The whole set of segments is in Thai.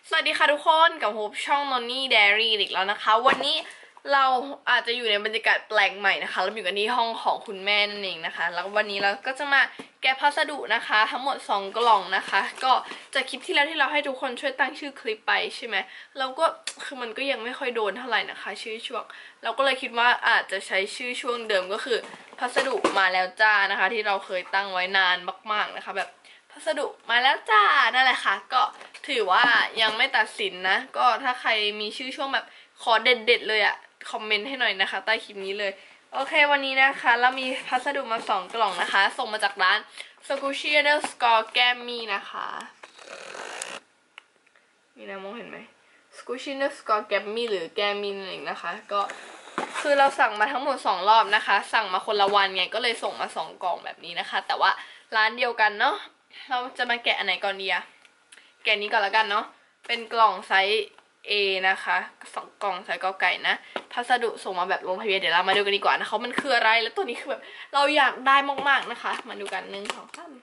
สวัสดีค่ะทุกคนกับโฮปช่องนนนี่เดรี่อีกแล้วนะคะวันนี้เราอาจจะอยู่ในบรรยากาศแปลกใหม่นะคะเราอยู่กันที่ห้องของคุณแม่นั่นเองนะคะแล้ววันนี้เราก็จะมาแกะพัสดุนะคะทั้งหมด2กล่องนะคะก็จากคลิปที่แล้วที่เราให้ทุกคนช่วยตั้งชื่อคลิปไปใช่ไหมเราก็คือมันก็ยังไม่ค่อยโดนเท่าไหร่นะคะชื่อช่วงเราก็เลยคิดว่าอาจจะใช้ชื่อช่วงเดิมก็คือพัสดุมาแล้วจ้านะคะที่เราเคยตั้งไว้นานมากๆนะคะแบบพัสดุมาแล้วจ้านั่นแหละค่ะก็ถือว่ายังไม่ตัดสินนะก็ถ้าใครมีชื่อช่วงแบบขอเด็ดๆเลยอะคอมเมนต์ให้หน่อยนะคะใต้คลิปนี้เลยโอเควันนี้นะคะเรามีพัสดุมา2กล่องนะคะส่งมาจากร้าน Squishy Underscore Gammy นะคะนี่นะมองเห็นไหม Squishy Underscore Gammy หรือ Gammy นั่นเองนะคะก็คือเราสั่งมาทั้งหมด2รอบนะคะสั่งมาคนละวันไงก็เลยส่งมา2กล่องแบบนี้นะคะแต่ว่าร้านเดียวกันเนาะเราจะมาแกะอันไหนก่อนดีอะแกะนี้ก่อนละกันเนาะเป็นกล่องไซส์ A นะคะ2กล่องไซส์กอไก่นะพัสดุส่งมาแบบลงทะเบียนเดี๋ยวเรามาดูกันดีกว่านะคะมันคืออะไรแล้วตัวนี้คือแบบเราอยากได้มากๆนะคะมาดูกัน1 2 3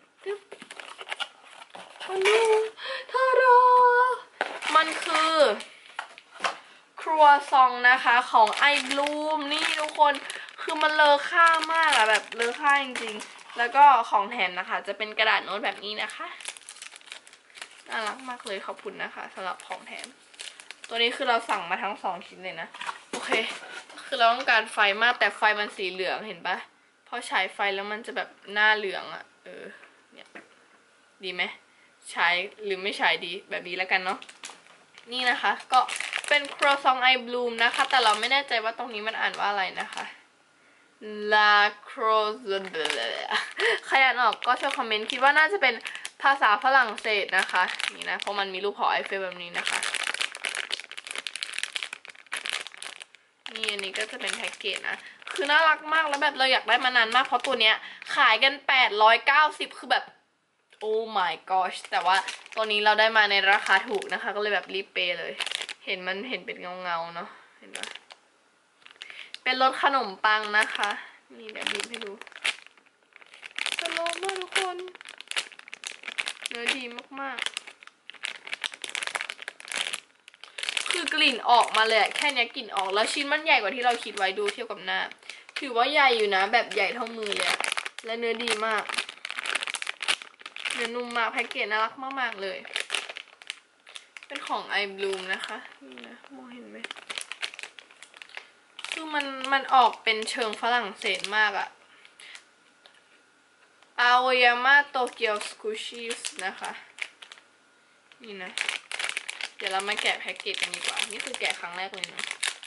มาดูทารามันคือครัวซองนะคะของไอบลูมนี่ทุกคนคือมันเลอค่ามากอะแบบเลอค่าจริงๆแล้วก็ของแถมนะคะจะเป็นกระดาษโน้ตแบบนี้นะคะน่ารักมากเลยขอบคุณนะคะสำหรับของแถมตัวนี้คือเราสั่งมาทั้ง2ชิ้นเลยนะโอเคคือเราต้องการไฟมากแต่ไฟมันสีเหลืองเห็นปะพอฉายไฟแล้วมันจะแบบหน้าเหลืองอะเนี่ยดีไหมใช้หรือไม่ใช้ดีแบบนี้แล้วกันเนาะนี่นะคะก็เป็นครัวซองไอบลูมนะคะแต่เราไม่แน่ใจว่าตรงนี้มันอ่านว่าอะไรนะคะลาโครซใครอ่านออกก็ช่วยคอมเมนต์คิดว่าน่าจะเป็นภาษาฝรั่งเศสนะคะนี่นะเพราะมันมีรูปหอไอเฟลแบบนี้นะคะนี่อันนี้ก็จะเป็นแพ็กเกจนะคือน่ารักมากแล้วแบบเราอยากได้มานานมากเพราะตัวเนี้ยขายกัน890คือแบบโอ้ my gosh แต่ว่าตัวนี้เราได้มาในราคาถูกนะคะก็เลยแบบรีบเปย์เลยเห็นเป็นเงาเนาะเห็นปะเป็นรสขนมปังนะคะนี่เดี๋ยวบีบให้ดูสโลว์มากทุกคนเนื้อดีมากๆคือกลิ่นออกมาเลยแค่นี้กลิ่นออกแล้วชิ้นมันใหญ่กว่าที่เราคิดไว้ดูเทียบกับหน้าถือว่าใหญ่อยู่นะแบบใหญ่เท่ามือเลยและเนื้อดีมากเนื้อนุ่มมากแพ็กเกจน่ารักมากๆเลยเป็นของไอบลูมนะคะนี่นะมองเห็นไหมคือมันออกเป็นเชิงฝรั่งเศสมากอะอาวายาม่าโตเกียวสกูชิสนะคะนี่นะเดี๋ยวเรามาแกะแพ็กเกจกันดีกว่านี่คือแกะครั้งแรกเลยนะ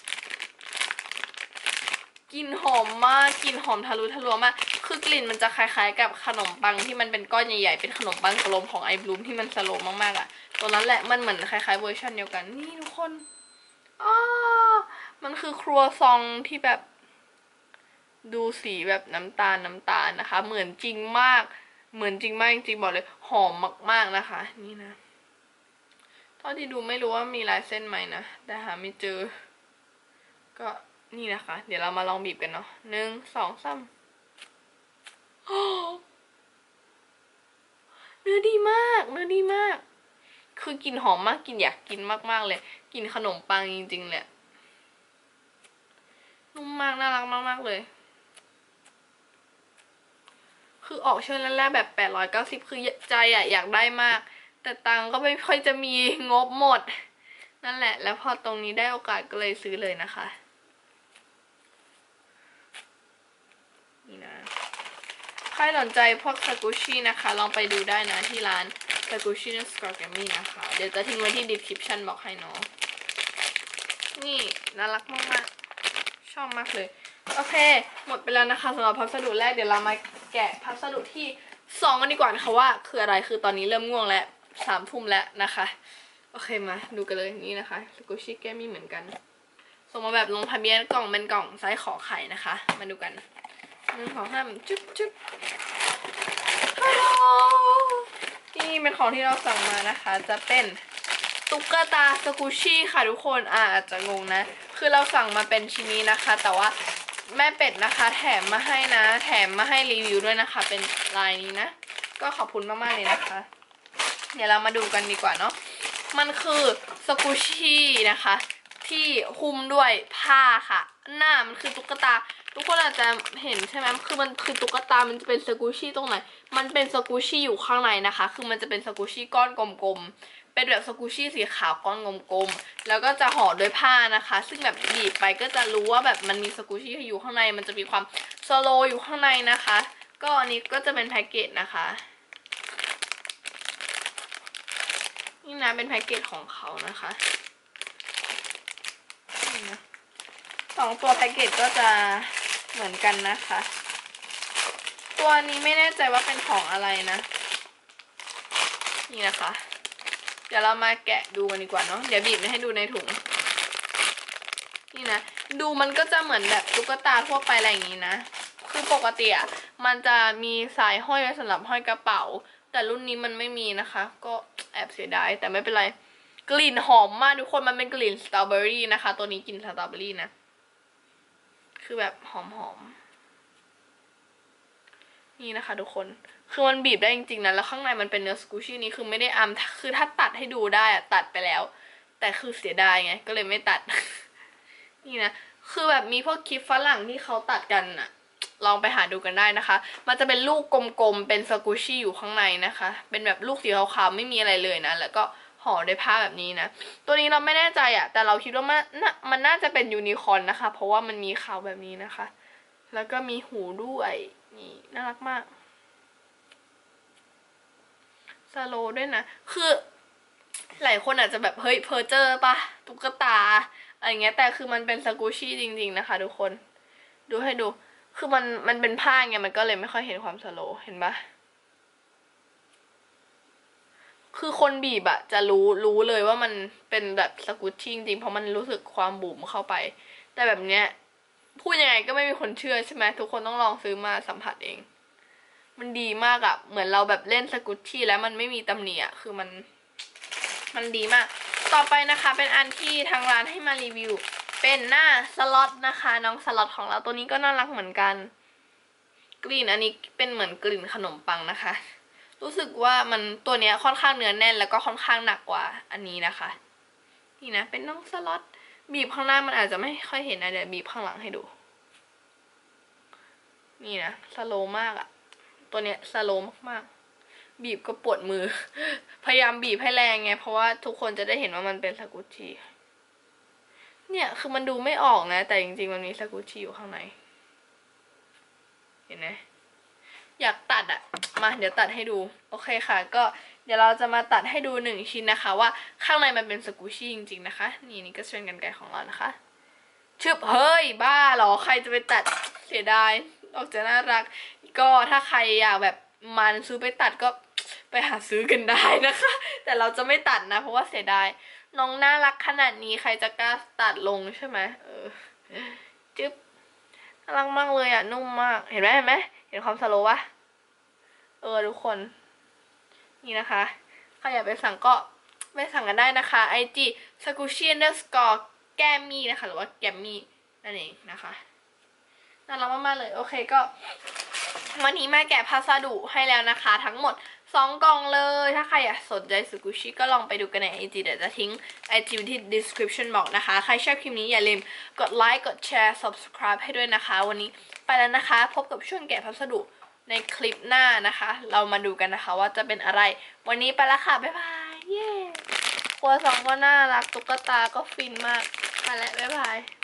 กลิ่นหอมมากกลิ่นหอมทะลุทะลวงมากคือกลิ่นมันจะคล้ายๆกับขนมปังที่มันเป็นก้อนใหญ่ๆเป็นขนมปังสโลมของไอบลูมที่มันสโลมมากๆอะตัวนั้นแหละมันเหมือนคล้ายๆเวอร์ชันเดียวกันนี่ทุกคนมันคือครัวซองที่แบบดูสีแบบน้ำตาลนะคะเหมือนจริงมากจริงบอกเลยหอมมากๆนะคะนี่นะเท่าที่ดูไม่รู้ว่ามีลายเส้นไหมนะแต่หาไม่เจอก็นี่นะคะเดี๋ยวเรามาลองบีบกันเนาะ1 2 3เนื้อดีมากคือกลิ่นหอมมากกลิ่นอยากกินมากๆเลยกลิ่นขนมปังจริงๆเลยนุ่มมากน่ารักมากๆเลยคือออกเชิญแรกๆแบบ890คือใจอยากได้มากแต่ตังก็ไม่ค่อยจะมีงบหมดนั่นแหละแล้วพอตรงนี้ได้โอกาสก็เลยซื้อเลยนะคะนี่นะใครสนใจพวกสกูชี่นะคะลองไปดูได้นะที่ร้านสกูชี่สกอร์แกมมี่นะคะเดี๋ยวจะทิ้งไว้ที่ description บอกให้เนาะนี่น่ารักมากๆชอบมากเลยโอเคหมดไปแล้วนะคะสำหรับพัสดุแรกเดี๋ยวเรามาแกะพัสดุที่2กันดีกว่านะคะว่าคืออะไรคือตอนนี้เริ่มง่วงแล้ว3 ทุ่มแล้วนะคะโอเคมาดูกันเลยนี่นะคะสกูชี่แกมมี่เหมือนกันส่งมาแบบลงทะเบียนกล่องเป็นกล่องไซส์ขอไข่นะคะมาดูกัน1 2 3จุ๊บฮัลโหลนี่เป็นของที่เราสั่งมานะคะจะเป็นตุ๊กตาสกูชี่ค่ะทุกคนอาจจะงงนะคือเราสั่งมาเป็นชิ้นนี้นะคะแต่ว่าแม่เป็ดนะคะแถมมาให้นะแถมมาให้รีวิวด้วยนะคะเป็นลายนี้นะก็ขอบคุณมากๆเลยนะคะเดี๋ยวเรามาดูกันดีกว่าเนาะมันคือสกูชี่นะคะที่หุ้มด้วยผ้าค่ะหน้ามันคือตุ๊กตาทุกคนอาจจะเห็นใช่ไหมคือมันคือตุ๊กตามันจะเป็นสกูชี่ตรงไหนมันเป็นสกูชี่อยู่ข้างในนะคะคือมันจะเป็นสกูชี่ก้อนกลมๆเป็นแบบสกูชี่สีขาวก้อนกลมๆแล้วก็จะห่อด้วยผ้านะคะซึ่งแบบบีบไปก็จะรู้ว่าแบบมันมีสกูชี่อยู่ข้างในมันจะมีความสโลว์อยู่ข้างในนะคะก็อันนี้ก็จะเป็นแพ็กเกจนะคะนี่นะเป็นแพ็กเกจของเขานะคะสองตัวแพ็กเกจก็จะเหมือนกันนะคะตัวนี้ไม่แน่ใจว่าเป็นของอะไรนะนี่นะคะเดี๋ยวเรามาแกะดูกันดีกว่าเนาะเดี๋ยวบีบให้ดูในถุงนี่นะดูมันก็จะเหมือนแบบตุ๊กตาทั่วไปอะไรอย่างนี้นะคือปกติอ่ะมันจะมีสายห้อยไว้สำหรับห้อยกระเป๋าแต่รุ่นนี้มันไม่มีนะคะก็แอบเสียดายแต่ไม่เป็นไรกลิ่นหอมมากทุกคนมันเป็นกลิ่นสตรอเบอรี่นะคะตัวนี้กลิ่นสตรอเบอรี่นะคือแบบหอมนี่นะคะทุกคนคือมันบีบได้จริงๆนะแล้วข้างในมันเป็นเนื้อสกูชี่นี้คือไม่ได้คือถ้าตัดให้ดูได้อะตัดไปแล้วแต่คือเสียดายไงก็เลยไม่ตัด นี่นะคือแบบมีพวกคลิปฝรั่งที่เขาตัดกันอะลองไปหาดูกันได้นะคะมันจะเป็นลูกกลมๆเป็นสกูชี่อยู่ข้างในนะคะเป็นแบบลูกสีขาวๆไม่มีอะไรเลยนะแล้วก็ห่อด้วยผ้าแบบนี้นะตัวนี้เราไม่แน่ใจอะแต่เราคิดว่ามันน่าจะเป็นยูนิคอร์นนะคะเพราะว่ามันมีเขาแบบนี้นะคะแล้วก็มีหูด้วยนี่น่ารักมากสโลด้วยนะคือหลายคนอาจจะแบบเฮ้ยเพอเจอร์ปะตุ๊กตาอะไรเงี้ยแต่คือมันเป็นสกูชี่จริงๆนะคะทุกคนดูให้ดูคือมันเป็นผ้าไงมันก็เลยไม่ค่อยเห็นความสโลเห็นปะคือคนบีบอะจะรู้เลยว่ามันเป็นแบบสกูชี่จริงๆเพราะมันรู้สึกความบุ๋มเข้าไปแต่แบบเนี้ยพูดยังไงก็ไม่มีคนเชื่อใช่ไหมทุกคนต้องลองซื้อมาสัมผัสเองมันดีมากอะเหมือนเราแบบเล่นสกูชี่แล้วมันไม่มีตำหนิอะคือมันดีมากต่อไปนะคะเป็นอันที่ทางร้านให้มารีวิวเป็นหน้าสล็อตนะคะน้องสล็อตของเราตัวนี้ก็น่ารักเหมือนกันกลิ่นอันนี้เป็นเหมือนกลิ่นขนมปังนะคะรู้สึกว่ามันตัวเนี้ยค่อนข้างเนื้อแน่นแล้วก็ค่อนข้างหนักกว่าอันนี้นะคะนี่นะเป็นน้องสล็อตบีบข้างหน้ามันอาจจะไม่ค่อยเห็นนะเดี๋ยวบีบข้างหลังให้ดูนี่นะสโลมากอะตัวเนี้ยสโลมากๆบีบก็ปวดมือพยายามบีบให้แรงไงเพราะว่าทุกคนจะได้เห็นว่ามันเป็นสกูชี่เนี่ยคือมันดูไม่ออกนะแต่จริงๆมันมีสกูชี่อยู่ข้างในเห็นไหมอยากตัดอะมาเดี๋ยวตัดให้ดูโอเคค่ะก็เดี๋ยวเราจะมาตัดให้ดู1ชิ้นนะคะว่าข้างในมันเป็นสกูชี่จริงๆนะคะนี่ก็เป็นกรรไกรของเรานะคะชึบเฮ้ยบ้าเหรอใครจะไปตัดเสียดายออกจะน่ารักก็ถ้าใครอยากแบบมันซื้อไปตัดก็ไปหาซื้อกันได้นะคะแต่เราจะไม่ตัดนะเพราะว่าเสียดายน้องน่ารักขนาดนี้ใครจะกล้าตัดลงใช่ไหมจึ๊บน่ารักมากเลยอ่ะนุ่มมากเห็นไหมเห็นความสโลว์วะทุกคนนี่นะคะใครอยากไปสั่งก็ไปสั่งกันได้นะคะ IG squishy_แกมมี่นะคะหรือว่าแกมมี่นั่นเองนะคะน่ารักมากๆเลยโอเคก็วันนี้มาแกะพัสดุให้แล้วนะคะทั้งหมด2 กล่องเลยถ้าใครอยากสนใจสกูชี่ก็ลองไปดูกันใน IG เดี๋ยวจะทิ้ง IG ที่ description บอกนะคะใครชอบคลิปนี้อย่าลืมกดไลค์กดแชร์ subscribe ให้ด้วยนะคะวันนี้ไปแล้วนะคะพบกับช่วงแกะพัสดุในคลิปหน้านะคะเรามาดูกันนะคะว่าจะเป็นอะไรวันนี้ไปแล้วค่ะบ๊ายบายเย้ครัว2ก็น่ารักตุ๊กตาก็ฟินมากไปแล้วบ๊ายบาย